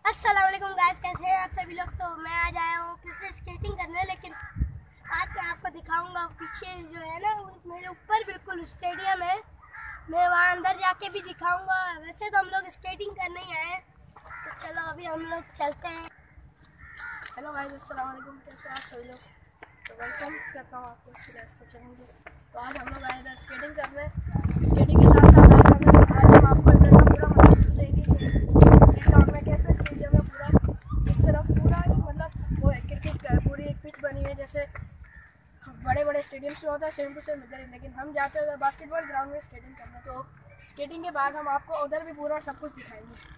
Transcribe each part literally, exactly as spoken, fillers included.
अस्सलाम वालेकुम गाइस, कैसे हैं आप सभी लोग। तो मैं आज आया हूँ फिर से स्केटिंग करने, लेकिन आज मैं आपको दिखाऊंगा पीछे जो है ना मेरे ऊपर बिल्कुल स्टेडियम है, मैं वहाँ अंदर जाके भी दिखाऊंगा। वैसे तो हम लोग स्केटिंग करने ही आए हैं, तो चलो अभी हम लोग चलते हैं। हेलो गाइस, अस्सलाम वालेकुम, कैसे आप सभी लोग। तो वेलकम करता हूँ आपको इसके चैनल। तो आज हम लोग आए थे स्केटिंग करने, स्केटिंग के साथ साथ आज हमें आज हम आपको इधर का पूरा मतलब देंगे में कैसे स्टेडियम में पूरा इस तरफ पूरा मतलब वो है क्रिकेट का पूरी एक पिच बनी है, जैसे बड़े बड़े स्टेडियम्स में होता है सेम टू सेम इधर ही। लेकिन हम जाते हैं बास्केटबॉल ग्राउंड में स्केटिंग करने, तो स्केटिंग के बाद हम आपको उधर भी पूरा सब कुछ दिखाएंगे।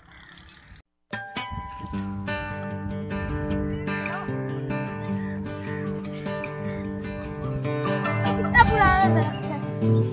कितना पुराना दरख्त है।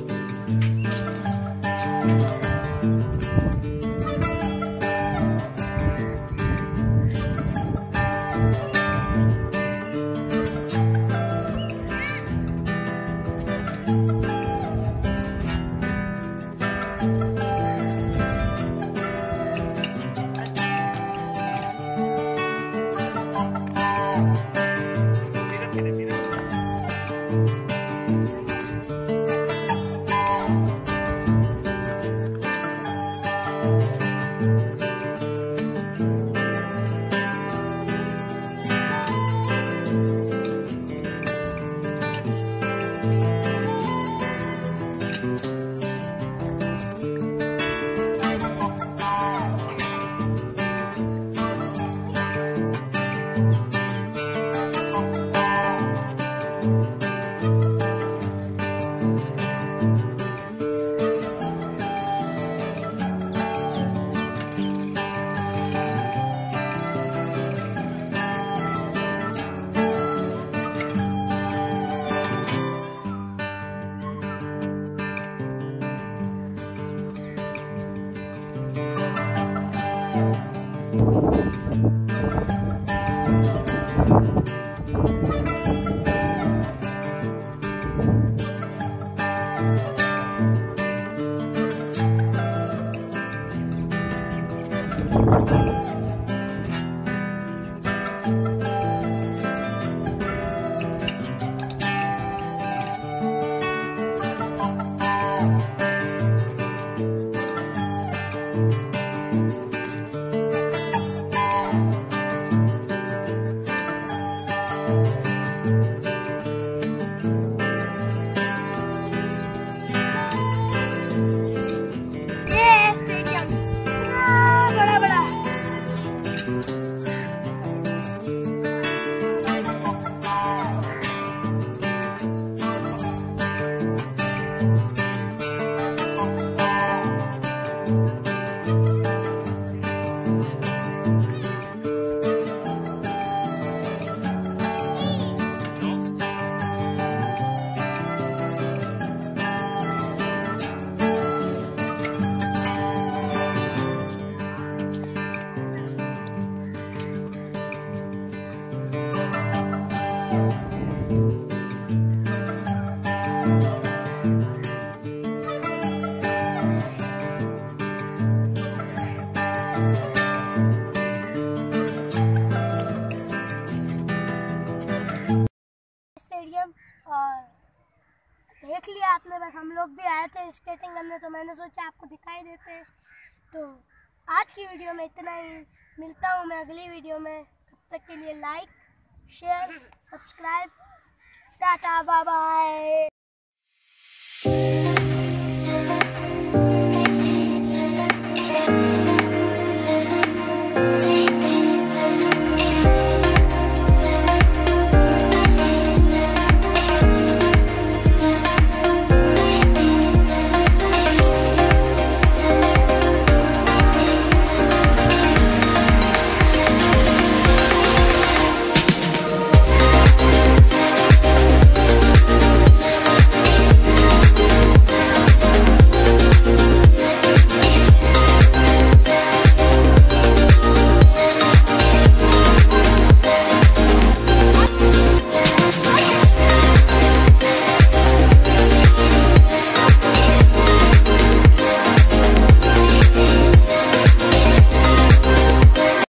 स्टेडियम और देख लिया आपने, बस हम लोग भी आए थे स्केटिंग करने, तो मैंने सोचा आपको दिखाई देते। तो आज की वीडियो में इतना ही, मिलता हूँ मैं अगली वीडियो में। तब तक के लिए like share subscribe, tata bye bye.